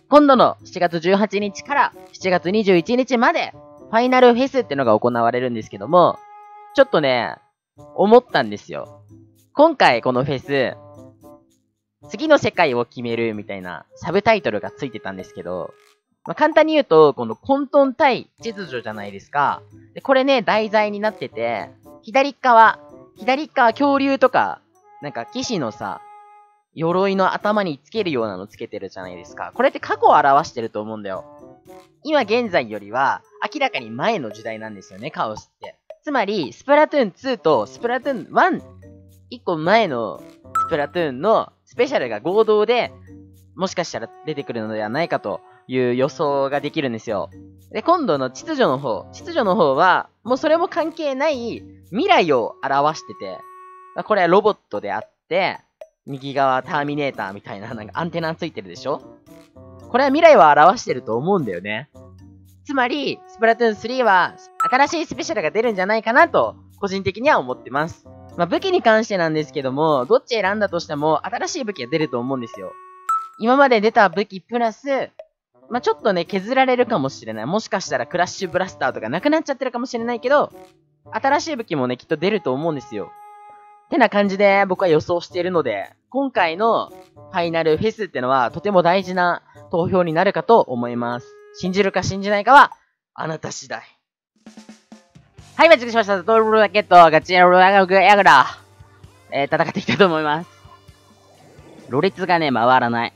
今度の7月18日から7月21日まで、ファイナルフェスってのが行われるんですけども、ちょっとね、思ったんですよ。今回このフェス、次の世界を決めるみたいなサブタイトルがついてたんですけど、簡単に言うと、この混沌対秩序じゃないですか。で、これね、題材になってて、左側恐竜とか、なんか騎士のさ、鎧の頭につけるようなのつけてるじゃないですか。これって過去を表してると思うんだよ。今現在よりは、明らかに前の時代なんですよね、カオスって。つまり、スプラトゥーン2とスプラトゥーン1、1個前のスプラトゥーンのスペシャルが合同で、もしかしたら出てくるのではないかという予想ができるんですよ。で、今度の秩序の方は、もうそれも関係ない未来を表してて、これはロボットであって、右側ターミネーターみたいななんかアンテナついてるでしょ？これは未来を表してると思うんだよね。つまり、スプラトゥーン3は新しいスペシャルが出るんじゃないかなと、個人的には思ってます。武器に関してなんですけども、どっち選んだとしても新しい武器が出ると思うんですよ。今まで出た武器プラス、ちょっとね、削られるかもしれない。もしかしたらクラッシュブラスターとかなくなっちゃってるかもしれないけど、新しい武器もね、きっと出ると思うんですよ。ってな感じで僕は予想しているので、今回のファイナルフェスってのはとても大事な投票になるかと思います。信じるか信じないかは、あなた次第。はい、待ちしました。ドルラケット、ガチエロラグヤグラ。戦っていきたいと思います。ろれつがね、回らない。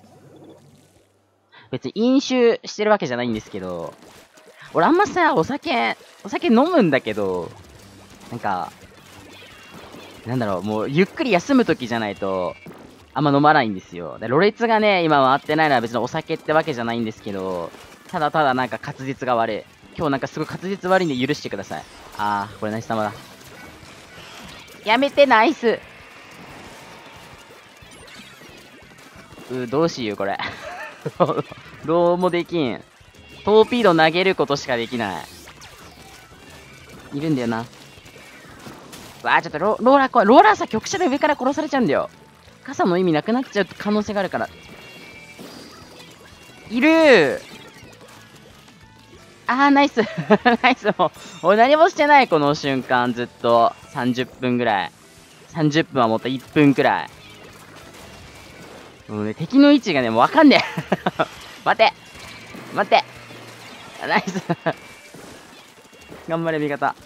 別に飲酒してるわけじゃないんですけど、俺あんまさ、お酒飲むんだけど、なんか、なんだろう、もうゆっくり休むときじゃないと、あんま飲まないんですよ。で、ろれつがね、今回ってないのは別にお酒ってわけじゃないんですけど、ただただなんか滑舌が悪い。今日なんかすごい滑舌悪いんで許してください。これナイス玉だ。やめて、ナイス。どうしよう、これ。どうもできん。トーピード投げることしかできない。いるんだよな。ちょっとローラー怖い。ローラーさ、局者で上から殺されちゃうんだよ。傘の意味なくなっちゃう可能性があるから。いるナイス。ナイス。もう、俺何もしてない、この瞬間、ずっと。30分ぐらい。30分はもっと1分くらい。もうね、敵の位置がね、もうわかんねえ。待て。ナイス。頑張れ、味方。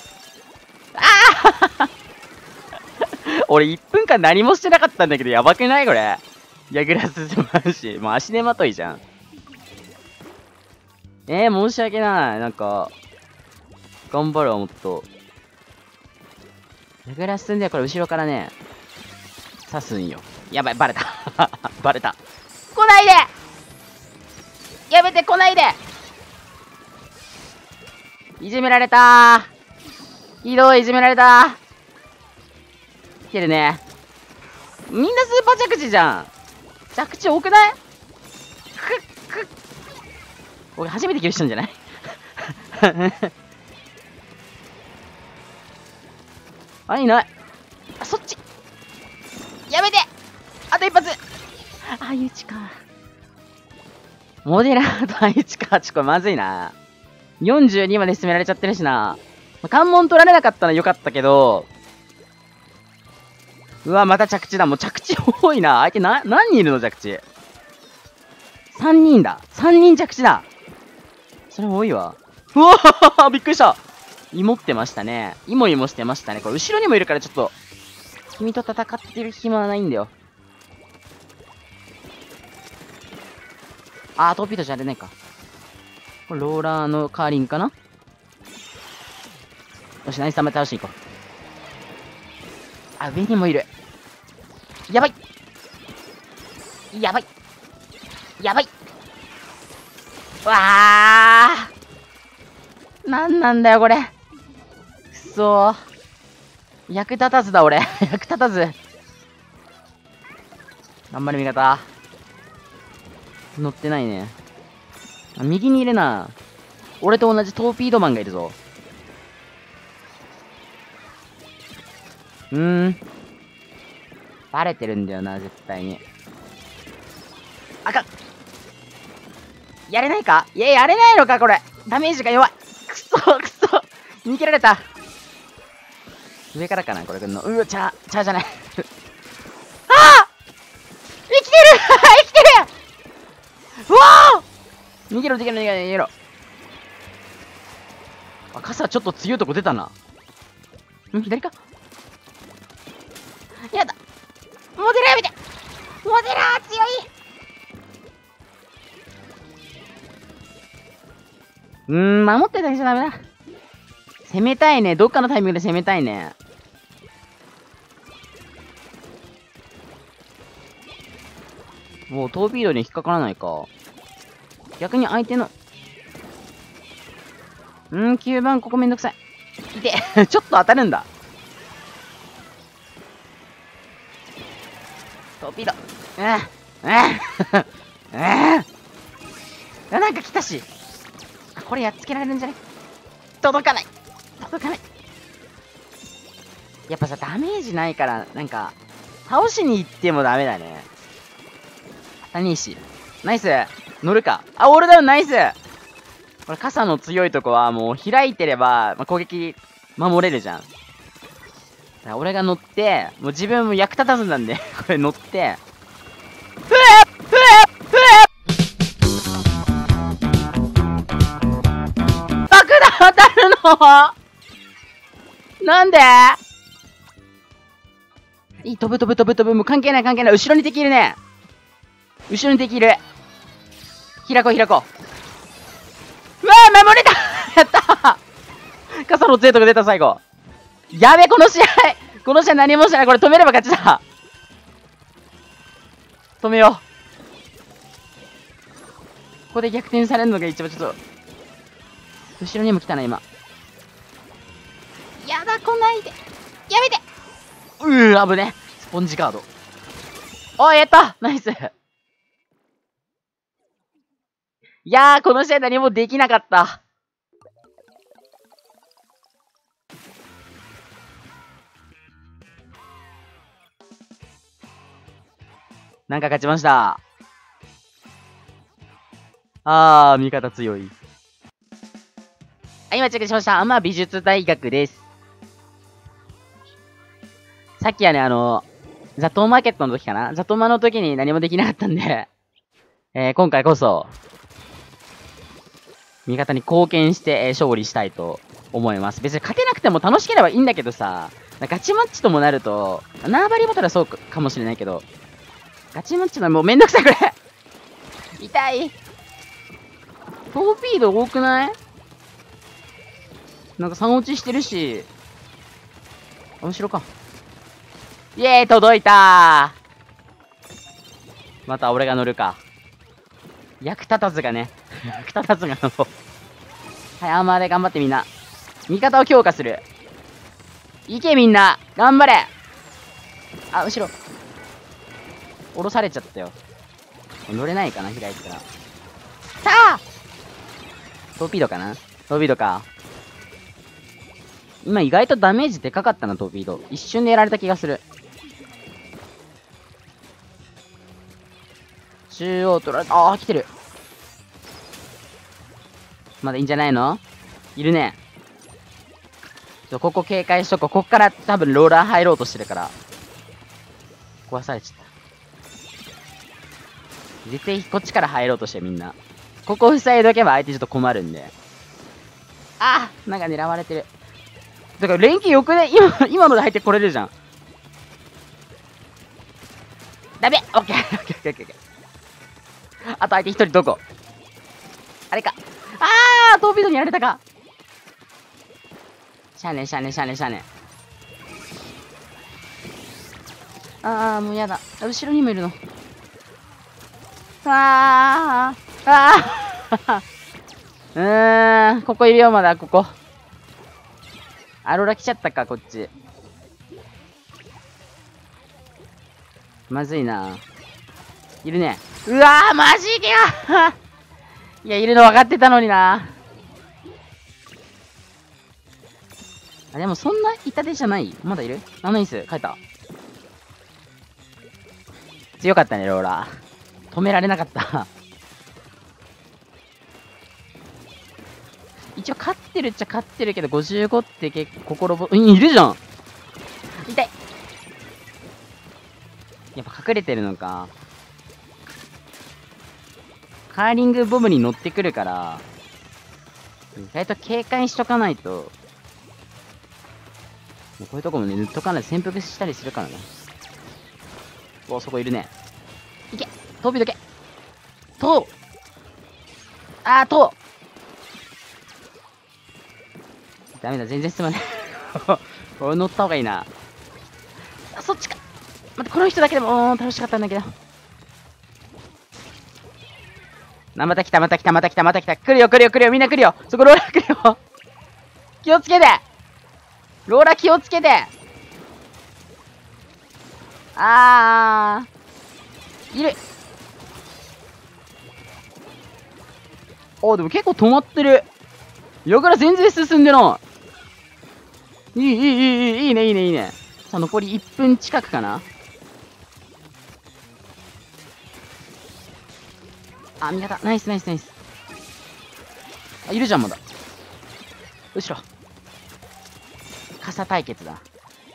俺1分間何もしてなかったんだけど、やばくないこれ。矢倉進まんし。もう足手まといじゃん。申し訳ない。なんか、頑張るわ、もっと。矢倉進んで、これ後ろからね、刺すんよ。やばい、バレた。バレた。来ないでやめて、来ないでいじめられたー。ひどい、いじめられたー。いけるね。みんなスーパー着地じゃん。着地多くない？俺初めてキルしたんじゃない？いない。そっち。やめて。あと一発。相打ちか。モデラーと相打ちか。これまずいな。42まで進められちゃってるしな。関門取られなかったのよかったけど。うわ、また着地だ。もう着地多いな。相手何人いるの着地。3人だ。3人着地だ。それ多いわ。うわーびっくりした。芋ってましたね。イモしてましたね。これ後ろにもいるからちょっと、君と戦ってる暇はないんだよ。トーピードじゃれないか。これローラーのカーリンかな？よし、ナイス玉倒しに行こう。上にもいる。やばい。わー。なんなんだよ、これ。くそー。役立たずだ、俺。役立たず。頑張れ、味方。乗ってないね。右にいるな。俺と同じトーピードマンがいるぞ。バレてるんだよな、絶対に。あかん。 やれないか？いや、やれないのか、これ。ダメージが弱い。くそ、くそ。逃げられた。上からかな、これくんの。うわ、チャーじゃない。ああ生きてる生きてるうわー逃げろ、逃げろ、逃げろ、逃げろ。あ、傘ちょっと強いとこ出たな。左かやだ。モデラー見てモデラー強い。守ってたりしちゃダメだ。攻めたいね。どっかのタイミングで攻めたいね。もうトーピードに引っかからないか。逆に相手の。9番ここめんどくさい。いてちょっと当たるんだ。トーピード。なんか来たし。これやっつけられるんじゃね？届かない。届かない。やっぱさ、ダメージないから、なんか、倒しに行ってもダメだね。当たりにし。ナイス。乗るか。あ、オールダウンナイス。これ傘の強いとこはもう開いてれば、攻撃守れるじゃん。だから俺が乗って、もう自分も役立たずなんで、これ乗って、爆弾当たるのなんでいい、飛ぶ飛ぶ飛ぶ飛ぶ。もう関係ない関係ない。後ろに敵いるね。後ろに敵いる。開こう開こう。うわー守れたやったー傘の強いとこ出た最後。やべ、この試合何もしてない。これ止めれば勝ちだ。止めよう。ここで逆転されるのが一番ちょっと。後ろにも来たな、今。やだ、来ないで。やめて。危ね。スポンジカード。おい、やったナイス。いやー、この試合何もできなかった。なんか勝ちました。味方強い。はい、今チェックしました。美術大学です。さっきはね、ザトーマーケットの時かな？ザトマの時に何もできなかったんで、今回こそ、味方に貢献して、勝利したいと思います。別に勝てなくても楽しければいいんだけどさ、ガチマッチともなると、縄張りバトルはそうかもしれないけど、ガチマッチのもうめんどくさいこれ痛い。トーピード多くない？なんか3落ちしてるし、面白か。イエーイ届いたー。また俺が乗るか。役立たずがね。役立たずが乗ろう。はい、アーマーで頑張ってみんな。味方を強化する。いけみんな頑張れ。あ、後ろ。降ろされちゃったよ。乗れないかな開いてたら。さあトーピードかなトーピードか。今意外とダメージでかかったな、トーピード。一瞬でやられた気がする。中央取られた。来てる。まだいいんじゃないの？いるね。ここ警戒しとこう。こっから多分ローラー入ろうとしてるから。壊されちゃった。絶対こっちから入ろうとしてみんな。ここ塞いどけば相手ちょっと困るんで。なんか狙われてる。だから連携よくね？今ので入ってこれるじゃん。ダメ！オッケーオッケーオッケーオッケー。あと相手一人どこ？あれか。トーピードにやられたか。しゃあねしゃあねしゃあねしゃあね。もうやだ。後ろにもいるの。ここいるよ、まだ、ここ。アローラ来ちゃったか、こっち。まずいな。いるね。マジかいや、いるの分かってたのにな。でもそんな痛手じゃない？まだいる？ナイス、帰った。強かったね、ローラー。止められなかった。 一応勝ってるっちゃ勝ってるけど、55って結構いるじゃん。痛い。やっぱ隠れてるのか。カーリングボムに乗ってくるから、意外と警戒しとかないと、もうこういうとこもね、塗っとかないと潜伏したりするからね。お、そこいるね。いけ、飛びどけ。ダメだ、全然進まない。これ乗った方がいいな。あ、そっちか。待って、この人だけでも、楽しかったんだけど。また来た。来るよ。みんな来るよ。そこローラ来るよ。気をつけて。ローラ気をつけて。いる。でも結構止まってる。よから全然進んでない。いいね。さあ、残り1分近くかな。味方。ナイス。いるじゃん、まだ。後ろ。傘対決だ。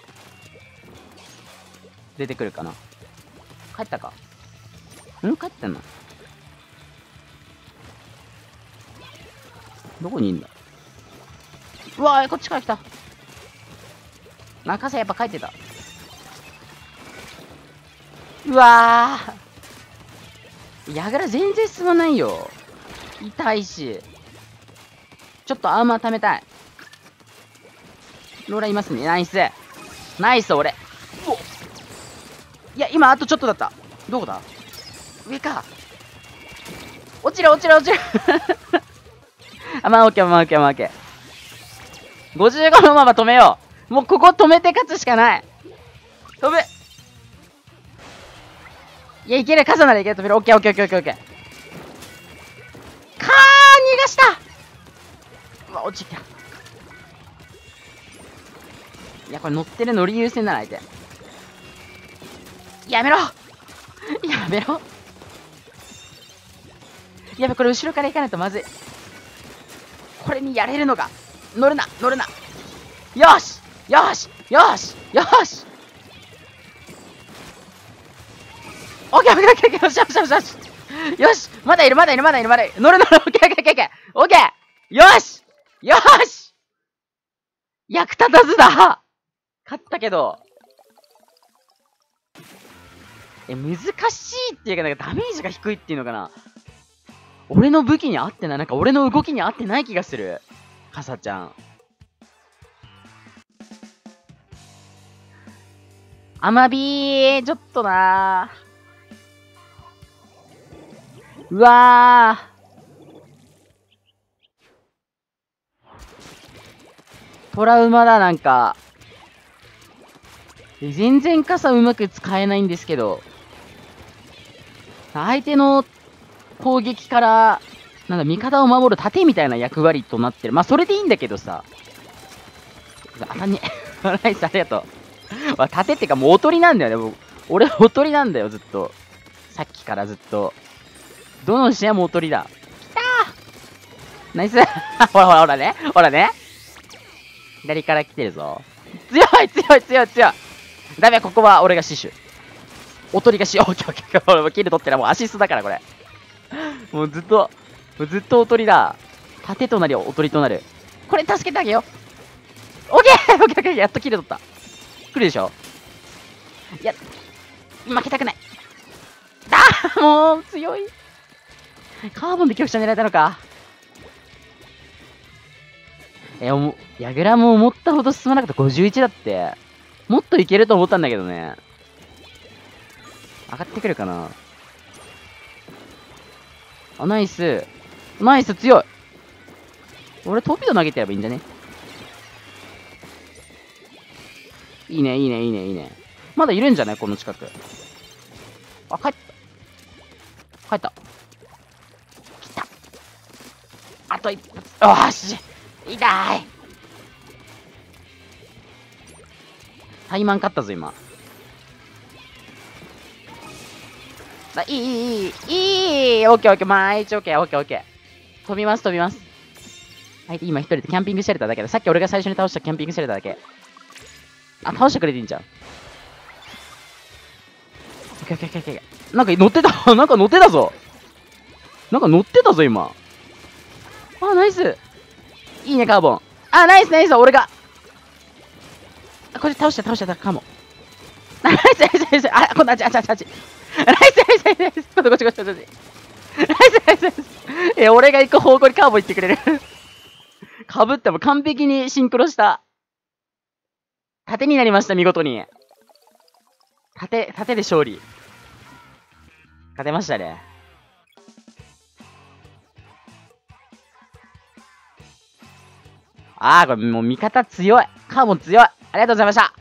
出てくるかな。帰ったか。帰ったの。どこにいんだ。うわー、こっちから来た。傘やっぱ帰ってた。うわー、矢倉全然進まないよ。痛いし。ちょっとアーマー貯めたい。ローラいますね。ナイス、俺。いや、今あとちょっとだった。どこだ。上か。落ちる。まあ、オッケー。55のまま止めよう。もうここ止めて勝つしかない。飛ぶ。いや、いける。傘ならいける。飛べる。オッケー。逃がした。うわ、落ちてきた。いや、これ乗ってる乗り優先なら相手。やめろ。やべ、これ後ろから行かないとまずい。これにやれるのか。乗るな。よし。オッケー。よし。まだいる。乗る。オッケー。よし。役立たずだ。勝ったけど。難しいっていうか、なんかダメージが低いっていうのかな。俺の武器に合ってない。なんか俺の動きに合ってない気がする。傘ちゃん。アマビー、ちょっとなー。うわー。トラウマだ、なんか。全然傘うまく使えないんですけど。相手の攻撃から、なんだ、味方を守る盾みたいな役割となってる。まあ、それでいいんだけどさ。当たんねえ。ナイス、ありがとう。盾ってかもうおとりなんだよね。俺おとりなんだよ、ずっと。さっきからずっと。どの試合もおとりだ。きたーナイスほらね。左から来てるぞ。強い。ダメ、ここは俺が死守。おとりがオッケー。俺もキル取ってる。もうアシストだから、これ。もうずっとおとりだ。盾となりおとりとなる。これ助けてあげよう。オッケー。やっとキル取った。来るでしょ。いや、負けたくない。もう強い。カーボンで局者狙えたのか。矢倉も思ったほど進まなかった。51だって。もっといけると思ったんだけどね。上がってくるかな。ナイス、強い。俺トーピド投げてやればいいんじゃね。いいね。まだいるんじゃないこの近く。帰った。来た。あと一発。よし。痛い。タイマン勝ったぞ、今。いい。オッケー。毎日オッケー。飛びます。 相手今一人でキャンピングシェルターだけど、さっき俺が最初に倒したキャンピングシェルターだけ。あ、倒してくれていいんじゃん。オッケーオッケーオッケーオッケー。なんか乗ってたなんか乗ってたぞなんか乗ってたぞ、今。あ、ナイス。いいね、カーボン。あ、ナイスナイス、俺が。あ、これ倒したかも。ナイスナイスナイス。あ、こんな、あっち。ナイスナイスナイス。こっち。ナイスナイスナイス。俺が行く方向にカーボン行ってくれる。かぶっても完璧にシンクロした。盾になりました、見事に。盾で勝利。勝てましたね。あー、これもう味方強い。カーボン強い。ありがとうございました。